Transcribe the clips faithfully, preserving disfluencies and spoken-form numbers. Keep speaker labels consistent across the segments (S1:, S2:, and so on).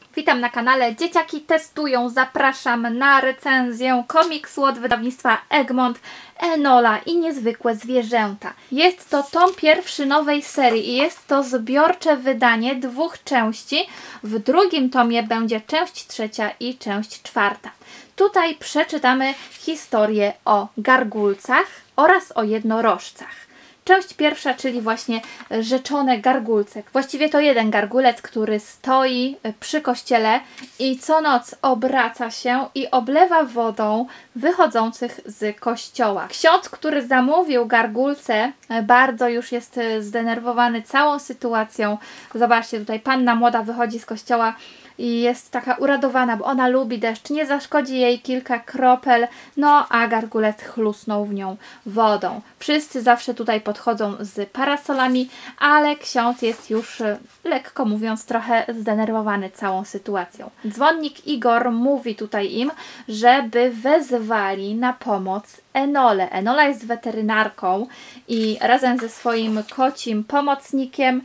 S1: Witam na kanale. Dzieciaki testują. Zapraszam na recenzję komiksu od wydawnictwa Egmont Enola i niezwykłe zwierzęta. Jest to tom pierwszy nowej serii i jest to zbiorcze wydanie dwóch części. W drugim tomie będzie część trzecia i część czwarta. Tutaj przeczytamy historię o gargulcach oraz o jednorożcach. Część pierwsza, czyli właśnie rzeczone gargulce. Właściwie to jeden gargulec, który stoi przy kościele i co noc obraca się i oblewa wodą wychodzących z kościoła. Ksiądz, który zamówił gargulce, bardzo już jest zdenerwowany całą sytuacją. Zobaczcie, tutaj panna młoda wychodzi z kościoła i jest taka uradowana, bo ona lubi deszcz, nie zaszkodzi jej kilka kropel, no a gargulec chlusnął w nią wodą. Wszyscy zawsze tutaj podchodzą z parasolami, ale ksiądz jest już, lekko mówiąc, trochę zdenerwowany całą sytuacją. Dzwonnik Igor mówi tutaj im, żeby wezwali na pomoc Enolę. Enola jest weterynarką i razem ze swoim kocim pomocnikiem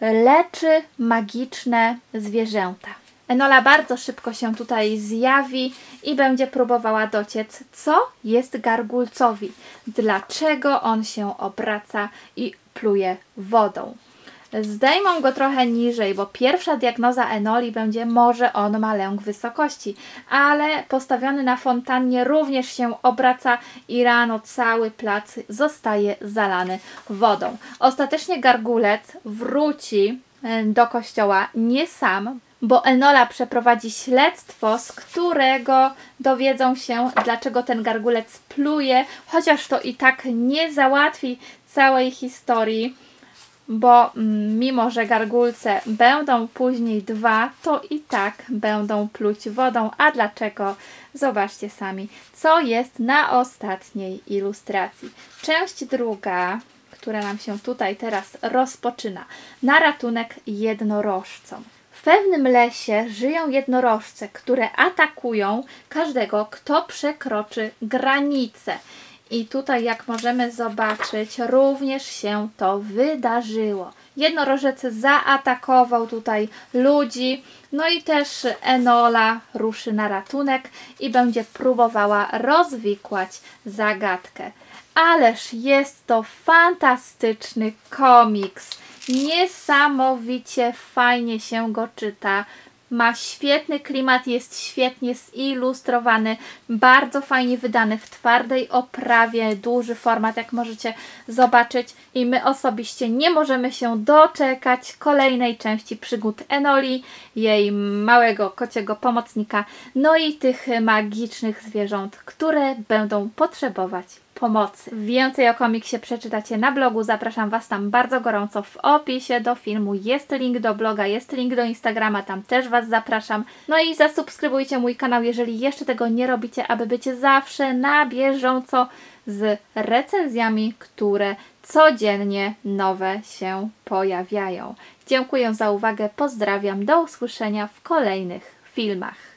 S1: leczy magiczne zwierzęta. Enola bardzo szybko się tutaj zjawi i będzie próbowała dociec, co jest gargulcowi, dlaczego on się obraca i pluje wodą. Zdejmą go trochę niżej, bo pierwsza diagnoza Enoli będzie: może on ma lęk wysokości, ale postawiony na fontannie również się obraca i rano cały plac zostaje zalany wodą. Ostatecznie gargulec wróci do kościoła nie sam, bo Enola przeprowadzi śledztwo, z którego dowiedzą się, dlaczego ten gargulec pluje, chociaż to i tak nie załatwi całej historii, bo mimo że gargulce będą później dwa, to i tak będą pluć wodą. A dlaczego? Zobaczcie sami, co jest na ostatniej ilustracji. Część druga, która nam się tutaj teraz rozpoczyna. Na ratunek jednorożcom. W pewnym lesie żyją jednorożce, które atakują każdego, kto przekroczy granicę. I tutaj, jak możemy zobaczyć, również się to wydarzyło. Jednorożec zaatakował tutaj ludzi, no i też Enola ruszy na ratunek i będzie próbowała rozwikłać zagadkę. Ależ jest to fantastyczny komiks. Niesamowicie fajnie się go czyta. Ma świetny klimat, jest świetnie zilustrowany, bardzo fajnie wydany w twardej oprawie, duży format, jak możecie zobaczyć. I my osobiście nie możemy się doczekać kolejnej części przygód Enoli, jej małego kociego pomocnika, no i tych magicznych zwierząt, które będą potrzebować pomocy. Więcej o komiksie przeczytacie na blogu, zapraszam Was tam bardzo gorąco. W opisie do filmu jest link do bloga, jest link do Instagrama, tam też Was zapraszam. No i zasubskrybujcie mój kanał, jeżeli jeszcze tego nie robicie, aby być zawsze na bieżąco z recenzjami, które codziennie nowe się pojawiają. Dziękuję za uwagę, pozdrawiam, do usłyszenia w kolejnych filmach.